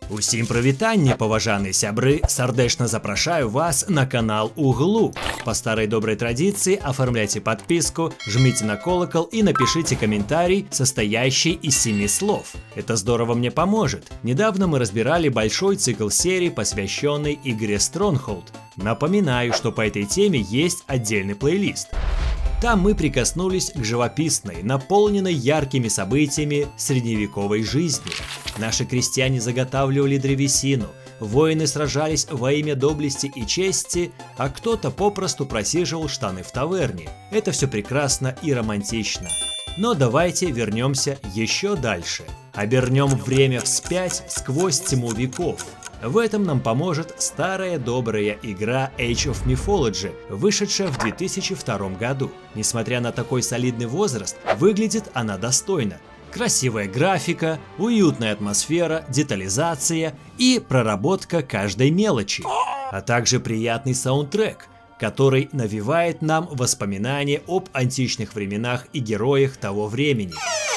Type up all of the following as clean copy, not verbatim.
Усім привітання, поважанные сябры, сардечно запрашаю вас на канал Углу. По старой доброй традиции оформляйте подписку, жмите на колокол и напишите комментарий, состоящий из 7 слов. Это здорово мне поможет. Недавно мы разбирали большой цикл серий, посвященный игре Stronghold. Напоминаю, что по этой теме есть отдельный плейлист. Там мы прикоснулись к живописной, наполненной яркими событиями средневековой жизни. Наши крестьяне заготавливали древесину, воины сражались во имя доблести и чести, а кто-то попросту просиживал штаны в таверне. Это все прекрасно и романтично. Но давайте вернемся еще дальше. Обернем время вспять сквозь тьму веков. В этом нам поможет старая добрая игра Age of Mythology, вышедшая в 2002 году. Несмотря на такой солидный возраст, выглядит она достойно. Красивая графика, уютная атмосфера, детализация и проработка каждой мелочи, а также приятный саундтрек, который навевает нам воспоминания об античных временах и героях того времени.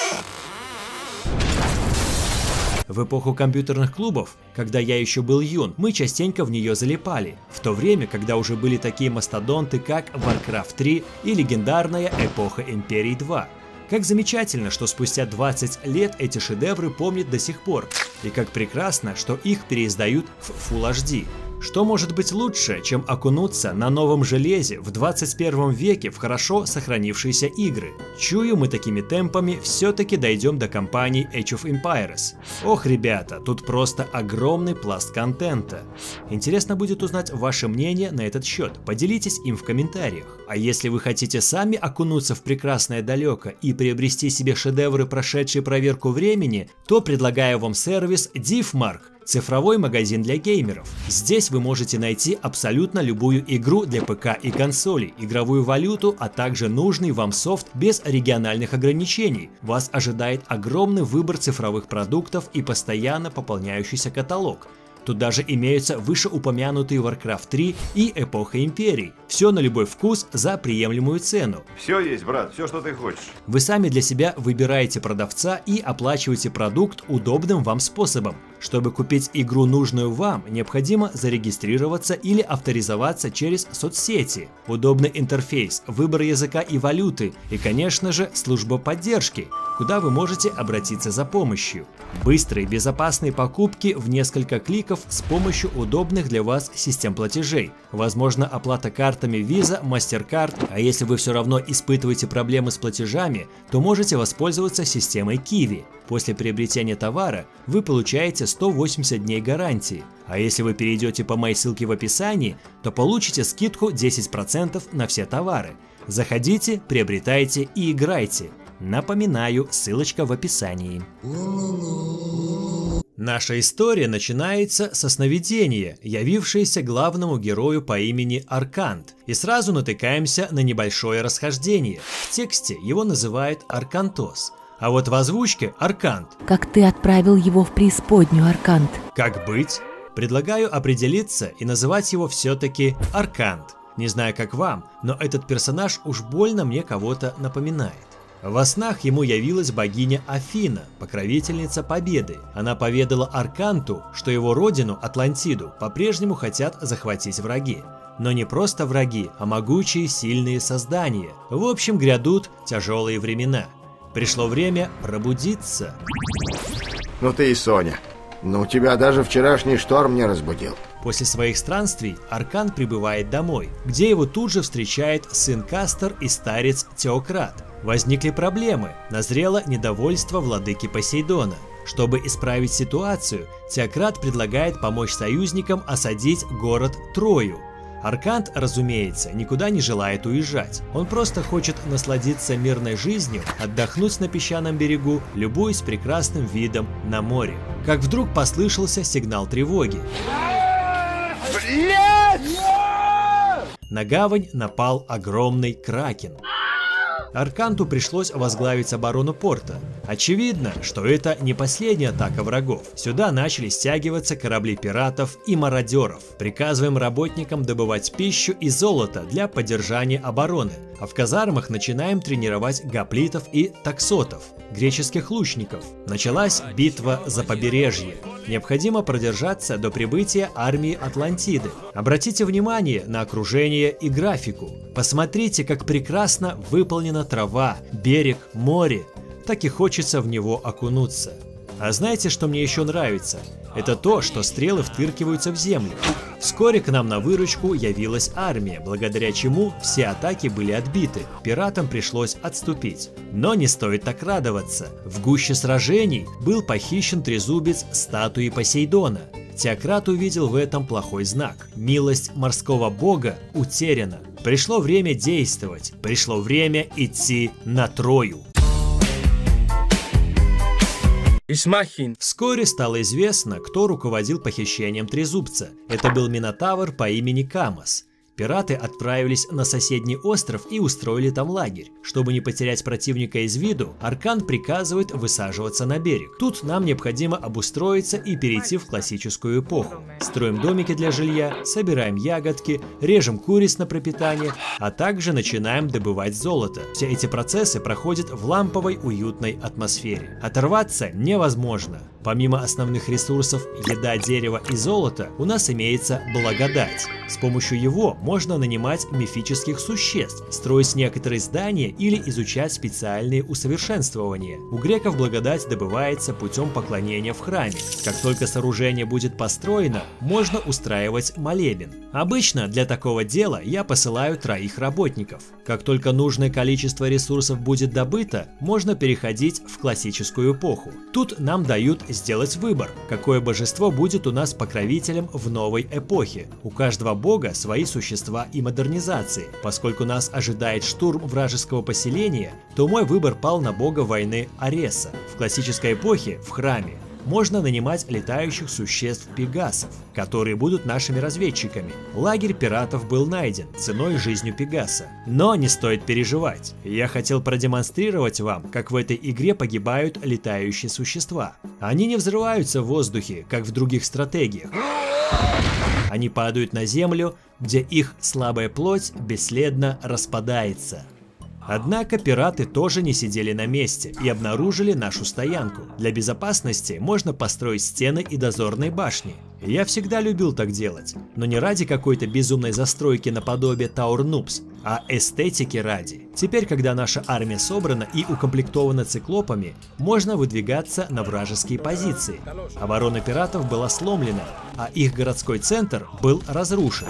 В эпоху компьютерных клубов, когда я еще был юн, мы частенько в нее залипали, в то время, когда уже были такие мастодонты, как Warcraft 3 и легендарная эпоха Империи 2. Как замечательно, что спустя 20 лет эти шедевры помнят до сих пор, и как прекрасно, что их переиздают в Full HD. Что может быть лучше, чем окунуться на новом железе в 21 веке в хорошо сохранившиеся игры? Чую, мы такими темпами все-таки дойдем до кампании Age of Empires. Ох, ребята, тут просто огромный пласт контента. Интересно будет узнать ваше мнение на этот счет, поделитесь им в комментариях. А если вы хотите сами окунуться в прекрасное далеко и приобрести себе шедевры, прошедшие проверку времени, то предлагаю вам сервис DivMark. Цифровой магазин для геймеров. Здесь вы можете найти абсолютно любую игру для ПК и консолей, игровую валюту, а также нужный вам софт без региональных ограничений. Вас ожидает огромный выбор цифровых продуктов и постоянно пополняющийся каталог. Тут даже имеются вышеупомянутые Warcraft 3 и Эпоха Империй. Все на любой вкус за приемлемую цену. Все есть, брат, все, что ты хочешь. Вы сами для себя выбираете продавца и оплачиваете продукт удобным вам способом. Чтобы купить игру, нужную вам, необходимо зарегистрироваться или авторизоваться через соцсети. Удобный интерфейс, выбор языка и валюты и, конечно же, служба поддержки, куда вы можете обратиться за помощью. Быстрые, безопасные покупки в несколько кликов с помощью удобных для вас систем платежей. Возможно, оплата картами Visa, MasterCard, а если вы все равно испытываете проблемы с платежами, то можете воспользоваться системой Kiwi. После приобретения товара вы получаете 180 дней гарантии, а если вы перейдете по моей ссылке в описании, то получите скидку 10% на все товары. Заходите, приобретайте и играйте. Напоминаю, ссылочка в описании. Наша история начинается со сновидения, явившееся главному герою по имени Аркант, и сразу натыкаемся на небольшое расхождение. В тексте его называют Аркантос, а вот в озвучке Аркант. Как ты отправил его в преисподнюю, Аркант? Как быть? Предлагаю определиться и называть его все-таки Аркант. Не знаю, как вам, но этот персонаж уж больно мне кого-то напоминает. Во снах ему явилась богиня Афина, покровительница победы. Она поведала Арканту, что его родину, Атлантиду, по-прежнему хотят захватить враги. Но не просто враги, а могучие, сильные создания. В общем, грядут тяжелые времена. Пришло время пробудиться. Ну ты и Соня. Ну тебя даже вчерашний шторм не разбудил. После своих странствий Аркант прибывает домой, где его тут же встречает сын Кастор и старец Теократ. Возникли проблемы, назрело недовольство владыки Посейдона. Чтобы исправить ситуацию, Теократ предлагает помочь союзникам осадить город Трою. Аркант, разумеется, никуда не желает уезжать. Он просто хочет насладиться мирной жизнью, отдохнуть на песчаном берегу, любуясь прекрасным видом на море. Как вдруг послышался сигнал тревоги. На гавань напал огромный кракен. Арканту пришлось возглавить оборону порта. Очевидно, что это не последняя атака врагов. Сюда начали стягиваться корабли пиратов и мародеров. Приказываем работникам добывать пищу и золото для поддержания обороны, а в казармах начинаем тренировать гоплитов и таксотов, греческих лучников. Началась битва за побережье. Необходимо продержаться до прибытия армии Атлантиды. Обратите внимание на окружение и графику. Посмотрите, как прекрасно выполнена трава, берег, море. Так и хочется в него окунуться. А знаете, что мне еще нравится? Это то, что стрелы втыркиваются в землю. Вскоре к нам на выручку явилась армия, благодаря чему все атаки были отбиты. Пиратам пришлось отступить. Но не стоит так радоваться. В гуще сражений был похищен трезубец статуи Посейдона. Теократ увидел в этом плохой знак. Милость морского бога утеряна. Пришло время действовать. Пришло время идти на Трою. Вскоре стало известно, кто руководил похищением трезубца. Это был Минотавр по имени Камос. Пираты отправились на соседний остров и устроили там лагерь. Чтобы не потерять противника из виду, Аркант приказывает высаживаться на берег. Тут нам необходимо обустроиться и перейти в классическую эпоху. Строим домики для жилья, собираем ягодки, режем куриц на пропитание, а также начинаем добывать золото. Все эти процессы проходят в ламповой уютной атмосфере. Оторваться невозможно. Помимо основных ресурсов еда, дерево и золото, у нас имеется благодать. С помощью его можно нанимать мифических существ, строить некоторые здания или изучать специальные усовершенствования. У греков благодать добывается путем поклонения в храме. Как только сооружение будет построено, можно устраивать молебен. Обычно для такого дела я посылаю 3 работников. Как только нужное количество ресурсов будет добыто, можно переходить в классическую эпоху. Тут нам дают сделать выбор, какое божество будет у нас покровителем в новой эпохе. У каждого бога свои существа и модернизации. Поскольку нас ожидает штурм вражеского поселения, то мой выбор пал на бога войны Ареса. В классической эпохе в храме можно нанимать летающих существ Пегасов, которые будут нашими разведчиками. Лагерь пиратов был найден ценой жизнью Пегаса. Но не стоит переживать. Я хотел продемонстрировать вам, как в этой игре погибают летающие существа. Они не взрываются в воздухе, как в других стратегиях. Они падают на землю, где их слабая плоть бесследно распадается. Однако пираты тоже не сидели на месте и обнаружили нашу стоянку. Для безопасности можно построить стены и дозорные башни. Я всегда любил так делать, но не ради какой-то безумной застройки наподобие Tower Noobs, а эстетики ради. Теперь, когда наша армия собрана и укомплектована циклопами, можно выдвигаться на вражеские позиции. Оборона пиратов была сломлена, а их городской центр был разрушен.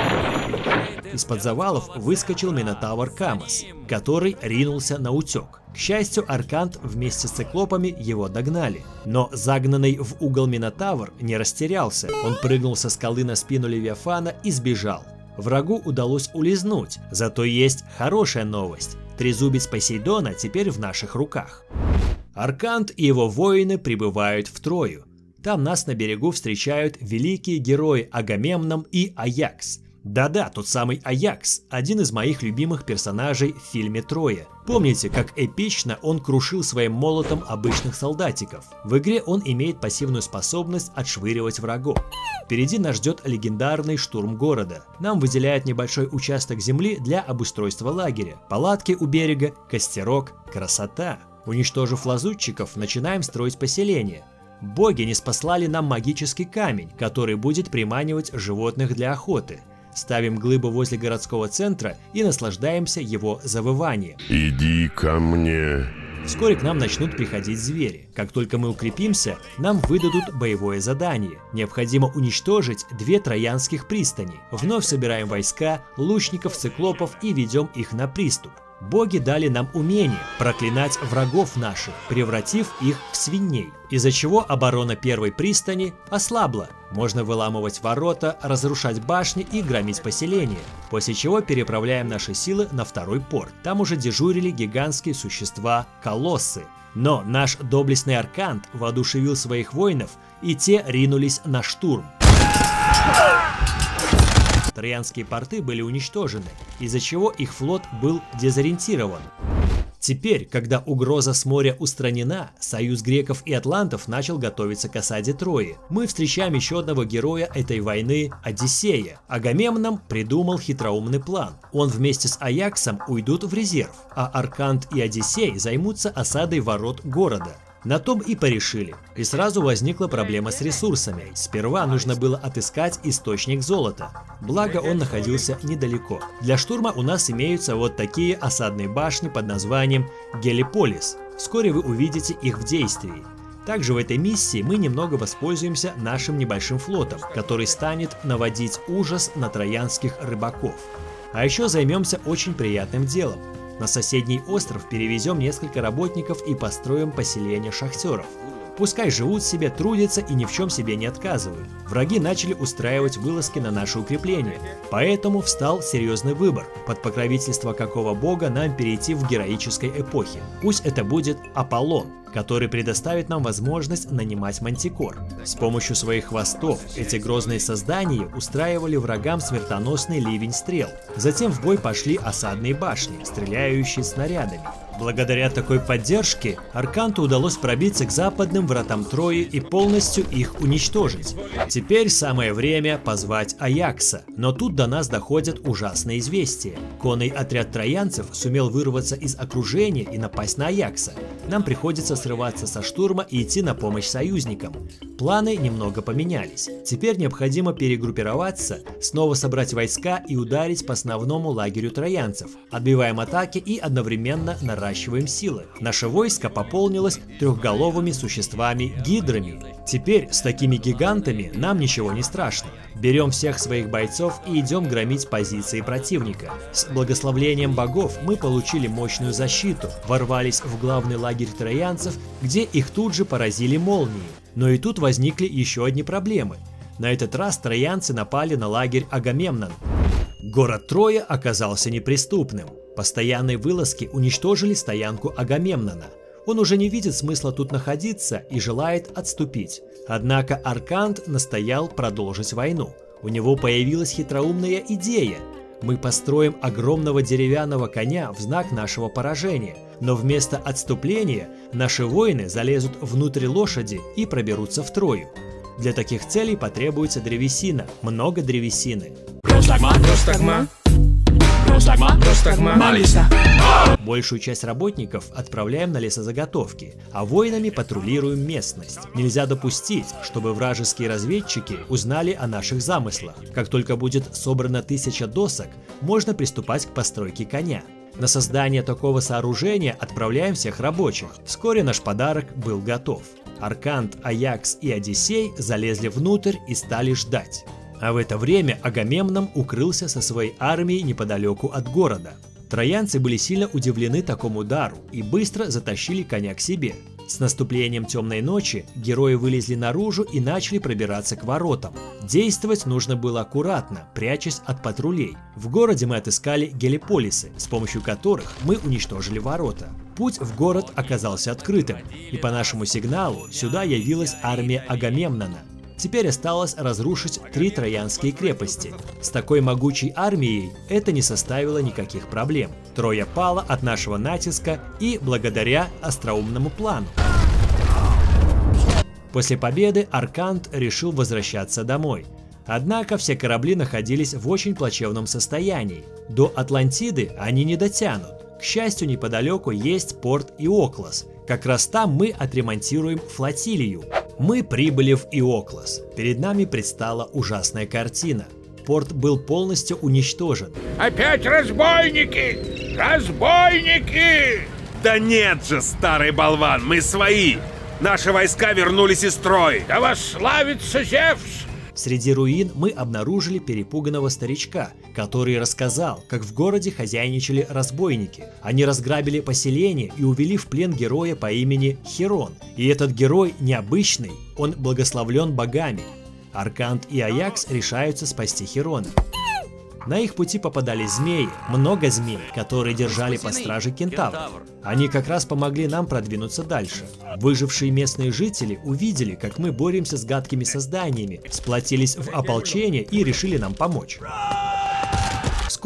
Из-под завалов выскочил Минотавр Камос, который ринулся на утек. К счастью, Аркант вместе с циклопами его догнали. Но загнанный в угол Минотавр не растерялся. Он прыгнул со скалы на спину Левиафана и сбежал. Врагу удалось улизнуть, зато есть хорошая новость. Трезубец Посейдона теперь в наших руках. Аркант и его воины прибывают в Трою. Там нас на берегу встречают великие герои Агамемнон и Аякс. Да-да, тот самый Аякс, один из моих любимых персонажей в фильме «Троя». Помните, как эпично он крушил своим молотом обычных солдатиков? В игре он имеет пассивную способность отшвыривать врагов. Впереди нас ждет легендарный штурм города. Нам выделяют небольшой участок земли для обустройства лагеря. Палатки у берега, костерок, красота. Уничтожив лазутчиков, начинаем строить поселение. Боги ниспослали нам магический камень, который будет приманивать животных для охоты. Ставим глыбу возле городского центра и наслаждаемся его завыванием. Иди ко мне. Вскоре к нам начнут приходить звери. Как только мы укрепимся, нам выдадут боевое задание. Необходимо уничтожить 2 троянских пристани. Вновь собираем войска, лучников, циклопов и ведем их на приступ. Боги дали нам умение проклинать врагов наших, превратив их в свиней, из-за чего оборона первой пристани ослабла. Можно выламывать ворота, разрушать башни и громить поселения, после чего переправляем наши силы на второй порт. Там уже дежурили гигантские существа колоссы. Но наш доблестный Аркант воодушевил своих воинов, и те ринулись на штурм. Троянские порты были уничтожены, из-за чего их флот был дезориентирован. Теперь, когда угроза с моря устранена, союз греков и атлантов начал готовиться к осаде Трои. Мы встречаем еще одного героя этой войны – Одиссея. Агамемнон придумал хитроумный план. Он вместе с Аяксом уйдут в резерв, а Аркант и Одиссей займутся осадой ворот города. На том и порешили. И сразу возникла проблема с ресурсами. Сперва нужно было отыскать источник золота. Благо он находился недалеко. Для штурма у нас имеются вот такие осадные башни под названием Гелиполис. Вскоре вы увидите их в действии. Также в этой миссии мы немного воспользуемся нашим небольшим флотом, который станет наводить ужас на троянских рыбаков. А еще займемся очень приятным делом. На соседний остров перевезем несколько работников и построим поселение шахтеров. Пускай живут себе, трудятся и ни в чем себе не отказывают. Враги начали устраивать вылазки на наши укрепления, поэтому встал серьезный выбор, под покровительство какого бога нам перейти в героической эпохе. Пусть это будет Аполлон, который предоставит нам возможность нанимать мантикор. С помощью своих хвостов эти грозные создания устраивали врагам смертоносный ливень стрел. Затем в бой пошли осадные башни, стреляющие снарядами. Благодаря такой поддержке Арканту удалось пробиться к западным вратам Трои и полностью их уничтожить. Теперь самое время позвать Аякса, но тут до нас доходят ужасные известия. Конный отряд троянцев сумел вырваться из окружения и напасть на Аякса. Нам приходится срываться со штурма и идти на помощь союзникам. Планы немного поменялись. Теперь необходимо перегруппироваться, снова собрать войска и ударить по основному лагерю троянцев. Отбиваем атаки и одновременно наращиваем силы. Наше войско пополнилось трехголовыми существами гидрами. Теперь с такими гигантами нам ничего не страшно. Берем всех своих бойцов и идем громить позиции противника. С благословением богов мы получили мощную защиту, ворвались в главный лагерь троянцев, где их тут же поразили молнии. Но и тут возникли еще одни проблемы. На этот раз троянцы напали на лагерь Агамемнон. Город Троя оказался неприступным. Постоянные вылазки уничтожили стоянку Агамемнона. Он уже не видит смысла тут находиться и желает отступить. Однако Аркант настоял продолжить войну. У него появилась хитроумная идея. Мы построим огромного деревянного коня в знак нашего поражения, но вместо отступления наши воины залезут внутрь лошади и проберутся в Трою. Для таких целей потребуется древесина, много древесины. Большую часть работников отправляем на лесозаготовки, а воинами патрулируем местность. Нельзя допустить, чтобы вражеские разведчики узнали о наших замыслах. Как только будет собрано 1000 досок, можно приступать к постройке коня. На создание такого сооружения отправляем всех рабочих. Вскоре наш подарок был готов. Аркант, Аякс и Одиссей залезли внутрь и стали ждать. А в это время Агамемнон укрылся со своей армией неподалеку от города. Троянцы были сильно удивлены такому удару и быстро затащили коня к себе. С наступлением темной ночи герои вылезли наружу и начали пробираться к воротам. Действовать нужно было аккуратно, прячась от патрулей. В городе мы отыскали гелиполисы, с помощью которых мы уничтожили ворота. Путь в город оказался открытым, и по нашему сигналу сюда явилась армия Агамемнона. Теперь осталось разрушить 3 троянские крепости. С такой могучей армией это не составило никаких проблем. Троя пала от нашего натиска и благодаря остроумному плану. После победы Аркант решил возвращаться домой. Однако все корабли находились в очень плачевном состоянии. До Атлантиды они не дотянут. К счастью, неподалеку есть порт Иоклос. Как раз там мы отремонтируем флотилию. Мы прибыли в Иоклос. Перед нами предстала ужасная картина. Порт был полностью уничтожен. Опять разбойники! Разбойники! Да нет же, старый болван, мы свои! Наши войска вернулись из Трои! Да восславится Зевс! Среди руин мы обнаружили перепуганного старичка, который рассказал, как в городе хозяйничали разбойники. Они разграбили поселение и увели в плен героя по имени Хирон. И этот герой необычный, он благословлен богами. Аркант и Аякс решаются спасти Хирона. На их пути попадались змеи, много змей, которые держали по страже кентавров. Они как раз помогли нам продвинуться дальше. Выжившие местные жители увидели, как мы боремся с гадкими созданиями, сплотились в ополчение и решили нам помочь. Вскоре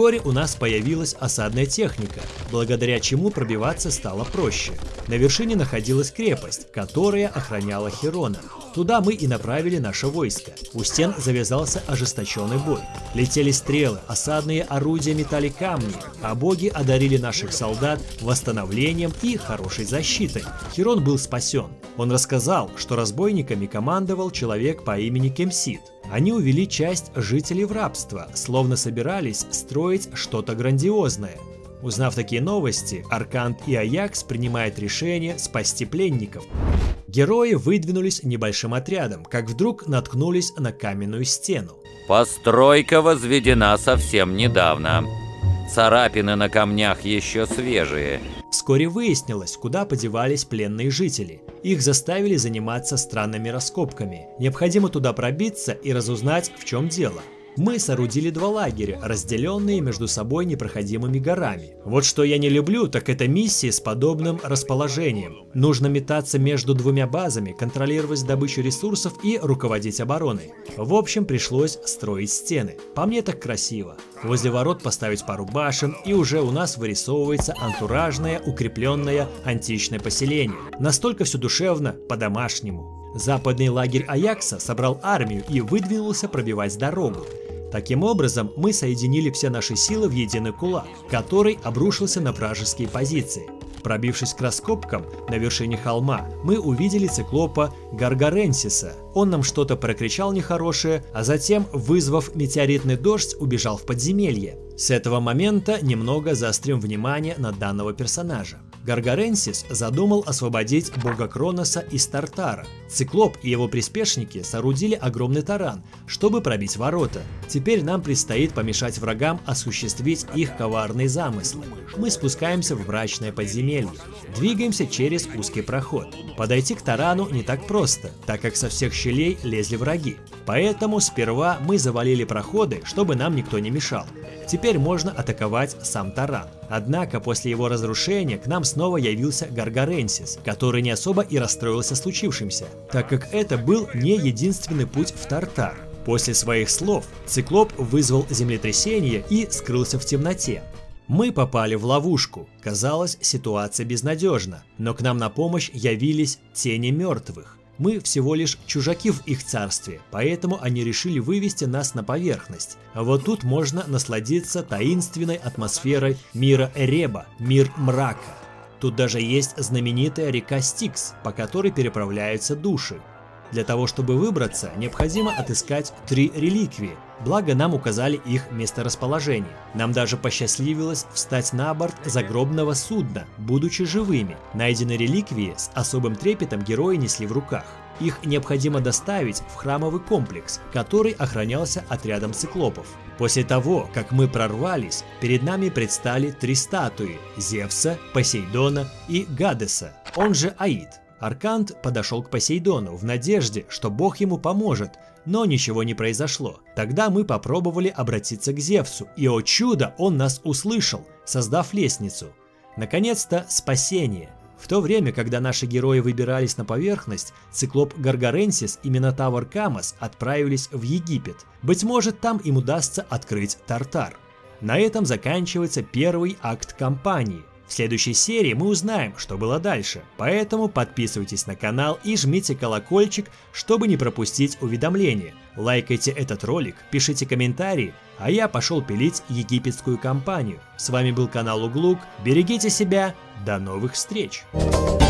Вскоре у нас появилась осадная техника, благодаря чему пробиваться стало проще. На вершине находилась крепость, которая охраняла Херона. Туда мы и направили наше войско. У стен завязался ожесточенный бой. Летели стрелы, осадные орудия метали камни, а боги одарили наших солдат восстановлением и хорошей защитой. Херон был спасен. Он рассказал, что разбойниками командовал человек по имени Кемсид. Они увели часть жителей в рабство, словно собирались строить что-то грандиозное. Узнав такие новости, Аркант и Аякс принимают решение спасти пленников. Герои выдвинулись небольшим отрядом, как вдруг наткнулись на каменную стену. Постройка возведена совсем недавно. Царапины на камнях еще свежие. Вскоре выяснилось, куда подевались пленные жители. Их заставили заниматься странными раскопками. Необходимо туда пробиться и разузнать, в чем дело. Мы соорудили два лагеря, разделенные между собой непроходимыми горами. Вот что я не люблю, так это миссии с подобным расположением. Нужно метаться между двумя базами, контролировать добычу ресурсов и руководить обороной. В общем, пришлось строить стены. По мне так красиво. Возле ворот поставить пару башен, и уже у нас вырисовывается антуражное, укрепленное античное поселение. Настолько все душевно, по-домашнему. Западный лагерь Аякса собрал армию и выдвинулся пробивать дорогу. Таким образом, мы соединили все наши силы в единый кулак, который обрушился на вражеские позиции. Пробившись к раскопкам на вершине холма, мы увидели циклопа Гаргаренсиса. Он нам что-то прокричал нехорошее, а затем, вызвав метеоритный дождь, убежал в подземелье. С этого момента немного заострим внимание на данного персонажа. Гаргаренсис задумал освободить бога Кроноса из Тартара. Циклоп и его приспешники соорудили огромный таран, чтобы пробить ворота. Теперь нам предстоит помешать врагам осуществить их коварные замыслы. Мы спускаемся в мрачное подземелье, двигаемся через узкий проход. Подойти к тарану не так просто, так как со всех щелей лезли враги. Поэтому сперва мы завалили проходы, чтобы нам никто не мешал. Теперь можно атаковать сам таран. Однако после его разрушения к нам снова явился Гаргаренсис, который не особо и расстроился случившимся, так как это был не единственный путь в Тартар. После своих слов Циклоп вызвал землетрясение и скрылся в темноте. Мы попали в ловушку. Казалось, ситуация безнадежна, но к нам на помощь явились тени мертвых. Мы всего лишь чужаки в их царстве, поэтому они решили вывести нас на поверхность. А вот тут можно насладиться таинственной атмосферой мира Эреба, мир мрака. Тут даже есть знаменитая река Стикс, по которой переправляются души. Для того, чтобы выбраться, необходимо отыскать 3 реликвии, благо нам указали их месторасположение. Нам даже посчастливилось встать на борт загробного судна, будучи живыми. Найденные реликвии с особым трепетом герои несли в руках. Их необходимо доставить в храмовый комплекс, который охранялся отрядом циклопов. После того, как мы прорвались, перед нами предстали 3 статуи – Зевса, Посейдона и Гадеса, он же Аид. Аркант подошел к Посейдону в надежде, что бог ему поможет, но ничего не произошло. Тогда мы попробовали обратиться к Зевсу, и, о чудо, он нас услышал, создав лестницу. Наконец-то спасение. В то время, когда наши герои выбирались на поверхность, циклоп Гаргаренсис и Минотавр Камос отправились в Египет. Быть может, там им удастся открыть Тартар. На этом заканчивается первый акт кампании. В следующей серии мы узнаем, что было дальше, поэтому подписывайтесь на канал и жмите колокольчик, чтобы не пропустить уведомления. Лайкайте этот ролик, пишите комментарии, а я пошел пилить египетскую кампанию. С вами был канал Углук, берегите себя, до новых встреч!